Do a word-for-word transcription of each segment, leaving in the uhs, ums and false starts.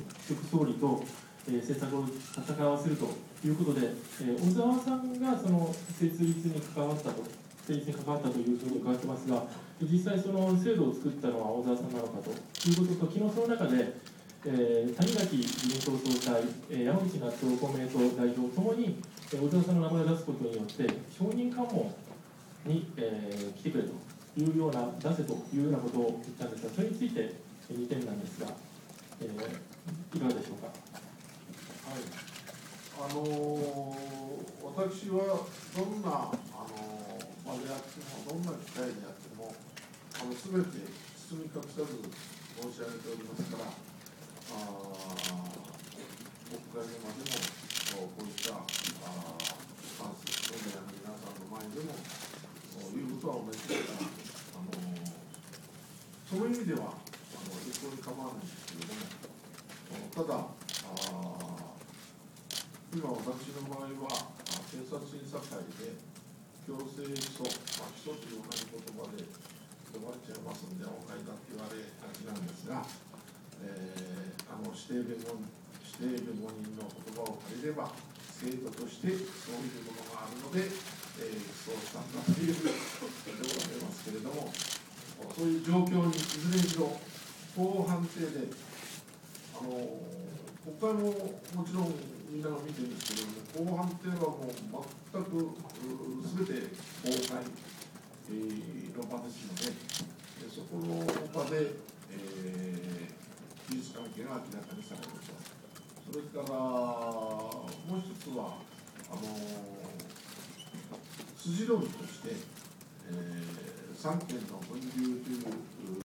副総理と、えー、政策を戦わせるということで、えー、小沢さんがその設立に関わったと、設立に関わったというふうに伺ってますが、実際、その制度を作ったのは小沢さんなのかということと、昨日その中で、えー、谷垣自民党総裁、えー、山口那津男公明党代表ともに、えー、小沢さんの名前を出すことによって、証人喚問に、えー、来てくれというような、出せというようなことを言ったんですが、それについてにてんなんですが、えー、いかがでしょうか。 はい、あのー、私はどんな、あのー、場であっても、どんな機会であっても、あの全て包み隠さず申し上げておりますから、あ国会の場でも、こういったあスタンス、メディアの皆さんの前でも、いうことは同じですから、あのー、その意味では、あの一向に構わないんですけれども、ただ、あ今、私の場合は、検察審査会で強制起訴、まあ、起訴という同じ言葉で呼ばれちゃいますので、お買いだって言われがちなんですが、えー、あの指定弁護人、指定弁護人の言葉を借りれば、制度としてそういうものがあるので、えー、起訴したんだということでございますけれども、そういう状況にいずれにしろ、こう判定で、あの国会ももちろんみんなが見てるんですけども、公判定はもう全くすべて公開の場ですので、そこの場で、えー、事実関係が明らかにされると。それからもう一つは、あの筋論として、えー、三権の分立という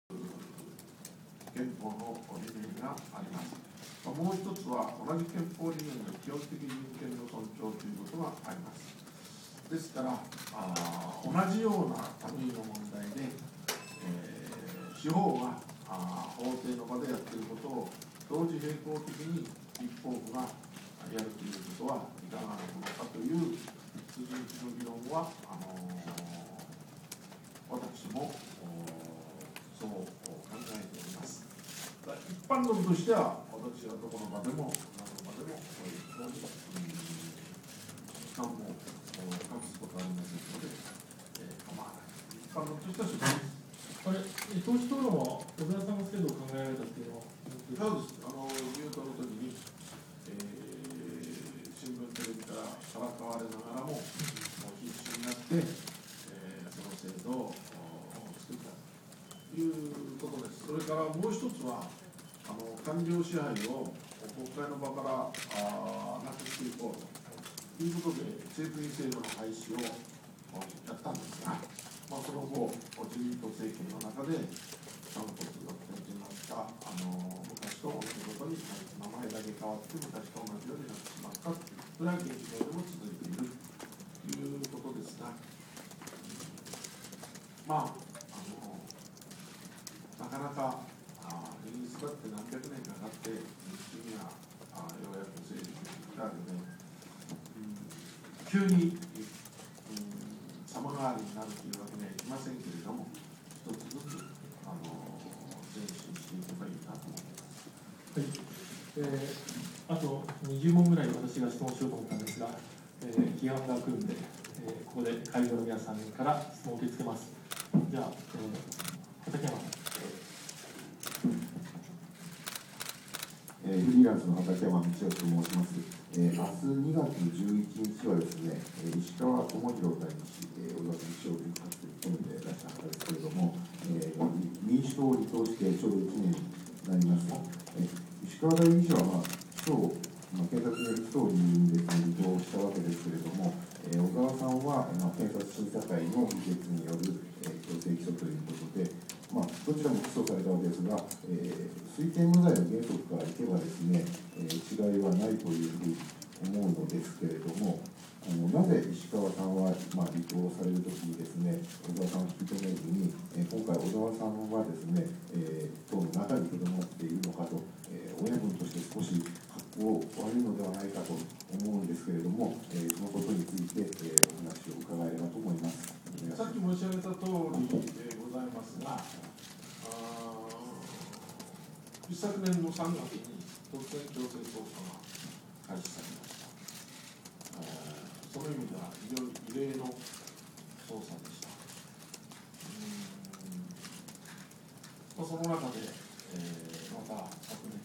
憲法の理念があります。もう一つは、同じ憲法理念の基本的人権の尊重ということがあります。ですから、あ同じような類の問題で、えー、司法があ法廷の場でやっていることを同時並行的に立法府がやるということはいかがなものかという筋道の議論は、あのー、私もそう考えております。一般論としては、私はどこの場でも、何の場でも、そういうふうに、時間も隠すことはありませんので、えー、構わない。一般論としてはそうです。 あれ、党首討論は小沢さんの制度を考えられたっていうのは、 そうです。あの入党の時に、えー、新聞テレビからからかわれながらも、もう必死になって、えー、その制度を作ったということです。それからもう一つは、あの官僚支配を国会の場からあなくしていこうということで、政府議制度の廃止をやったんですが、まあ、その後、自民党政権の中で、韓国の展示になったあの昔と同じことに名前だけ変わって、昔と同じようになってしまったという、それは現状でも続いているということですが、まあ、あのなかなか、イギリスだって何百年かかって民主主義があようやく成立してきたわけで、うん、急に、うん、様変わりになるというわけにはいきませんけれども、一つずつあの前進していけばいいなと思います。 はい、えー、あとにじゅう問ぐらい私が質問しようと思ったんですが、えー、批判が来るんで、えー、ここで会場の皆さんから質問を受け付けます。じゃあ、えー、畠山さん。 えー、フリーランスの畠山道夫と申します。えー、明日にがつじゅういちにちはですね、石川智弘代議士、えー、小沢さん、秘書を務めていらっしゃる方ですけれども、えー、民主党を離党してちょうどいちねんになります。えー、石川代議士は、まあ、秘書を、まあ、検察による起訴を理由にですね、離党したわけですけれども、えー、小沢さんは、まあ、検察審査会の議決による、えー、強制起訴ということで、まあ、どちらも起訴されたわけですが、えー、推定無罪の原則からいけばですね、えー、違いはないというふうに思うのですけれども、あのなぜ石川さんは、まあ、離党されるときにですね、小沢さんを引き止めずに、えー、今回、小沢さんはですね、えー、党の中にとどまっているのかと、えー、親分として少し格好悪いのではないかと思うんですけれども、えー、そのことについて、えー、お話を伺えればと思います。 さっき申し上げた通りでございますが、一昨年のさんがつに突然強制捜査が開始されました。えー、その意味では非常に異例の捜査でした。うーん、まあ、その中で、えー、また昨年、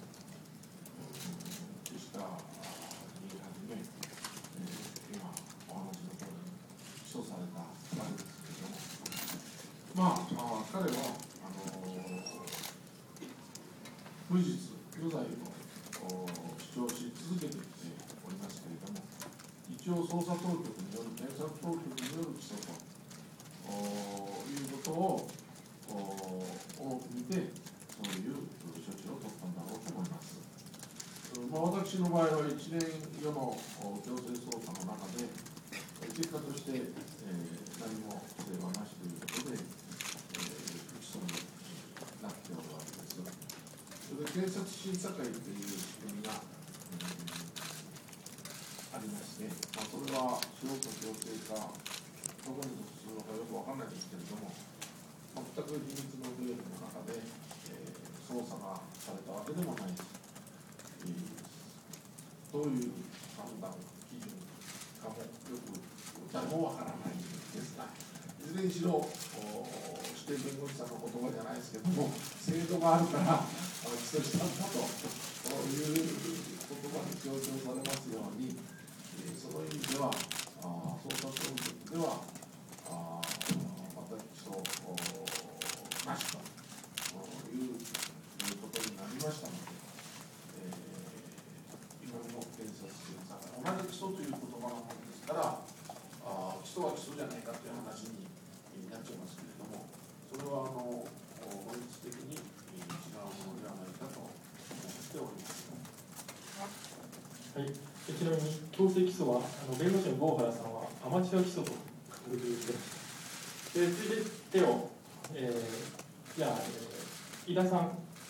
岸田にはじめ、えー、今お話の通りに起訴された彼ですけれども、まあ、あ彼はあのー、無実無罪を主張し続けてきておりますけれども、一応捜査当局による検察当局による起訴ということを多く見て、そういう処置を取ったんだろうと思います。まあ、私の場合はいちねん余の強制捜査の中で、結果として、えー、何も不正はなしということで、えー、不起訴になっておるわけです。それで検察審査会という仕組みが、うん、ありまして、まあ、それは素人強制か、どこに属するのかよくわからないんですけれども、全く秘密のルールの中で、えー、捜査がされたわけでもないし、えー、どういう判断基準かもよく誰もわからないんですが、いずれにしろ指定弁護士さんの言葉じゃないですけども、制度があるから起訴したんだという言葉に強調されますように、えー、その意味ではあ捜査当局ではあまた起訴なしということになりましたので、えー、今の検察審査会、同じ起訴という言葉のものですから、あ起訴は起訴じゃないかという話になっちゃいますけれども、それはあの本質的に違うものではないかと思っております。 はい、ちなみに強制起訴はあの弁護士の郷原さんはアマチュア起訴ということで、続いて手を、えー、じゃあ、えー、井田さん。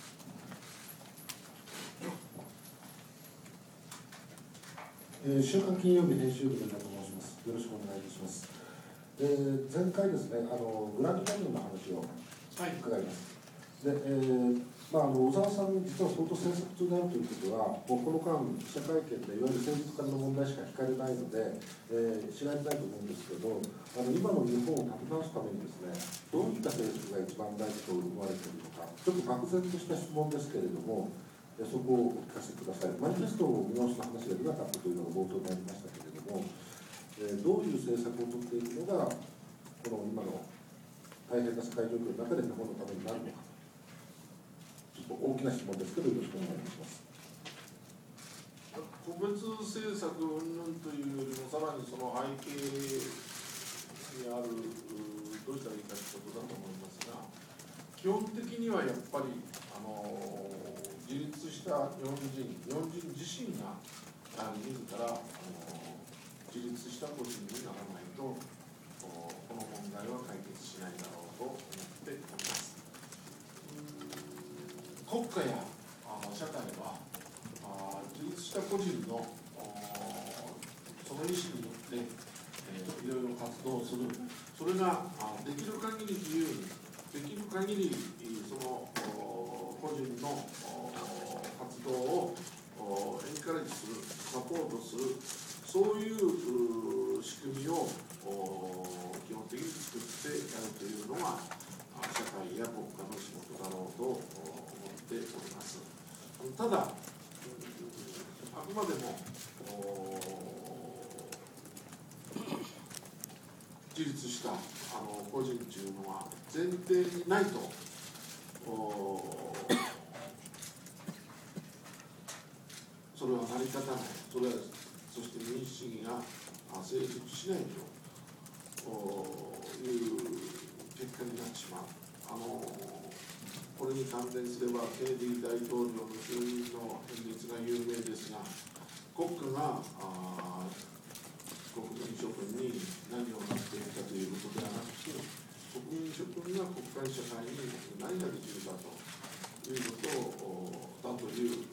えー、週刊金曜日編集部の井田と申します。よろしくお願いいたします。えー、前回ですね、あのグランドキャニオンの話を伺います。はい、で、えーまあ、あの小沢さん、実は相当政策中であるということは、もうこの間、記者会見でいわゆる政治家の問題しか聞かれないので、えー、知られないと思うんですけど、あの今の日本を立て直すためにですね、どういった政策が一番大事と思われているのか、ちょっと漠然とした質問ですけれども、そこをお聞かせください。マニフェストを見直しの話が出なかったというのが冒頭にありましたけれども、えー、どういう政策を取っていくのが、この今の大変な世界状況の中で日本のためになるのか。大きな質問ですけど、よろしくお願いします。 個別政策云々というよりも、さらにその背景にある、どういったらいいかということだと思いますが、基本的にはやっぱり、あの自立した日本人、日本人自身が、自ら、あの自立した個人にならないと、この問題は解決しないだろうと思っております。国家や社会は自立した個人のその意思によって、えー、いろいろ活動する、それができる限り自由に、できる限りその個人の活動をエンカレッジする、サポートする、そういう仕組みを基本的に作ってやるというのが社会や国家の仕事だろうと思っております。ただ、あくまでも自立したあの個人というのは前提にないとそれは成り立たない、それはそして民主主義が成立しないという結果になってしまう。あのこれに関連すれば、ケネディ大統領の就任の演説が有名ですが、国家が国民諸君に何をなっているかということではなくて、国民諸君が国会社会に何ができるかということをだという